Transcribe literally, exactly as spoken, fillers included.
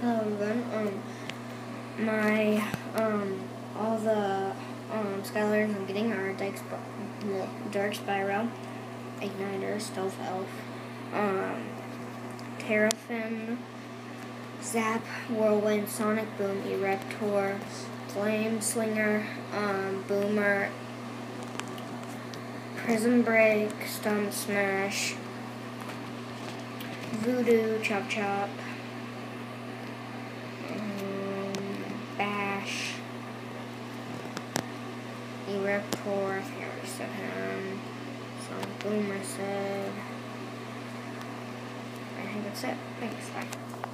Hello everyone. Um, my um, all the um Skylanders I'm getting are Dark, Sp Dark Spiral, Igniter, Stealth Elf, um, Terrafin, Zap, Whirlwind, Sonic Boom, Erector, Flame Slinger, um, Boomer, Prism Break, Stomp Smash, Voodoo, Chop Chop, Bash, Erector, I think I already said him, Sonic Boom I said. I think that's it. Thanks, bye.